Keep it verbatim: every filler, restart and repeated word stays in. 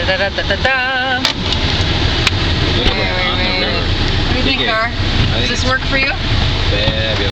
da da da da da. What do you think, Car? Does this work for you? Fabulous.